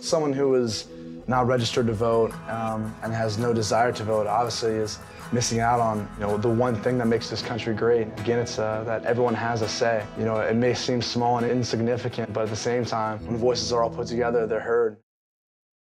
Someone who is not registered to vote and has no desire to vote obviously is missing out on the one thing that makes this country great. Again, it's that everyone has a say. It may seem small and insignificant, but at the same time, when voices are all put together, they're heard.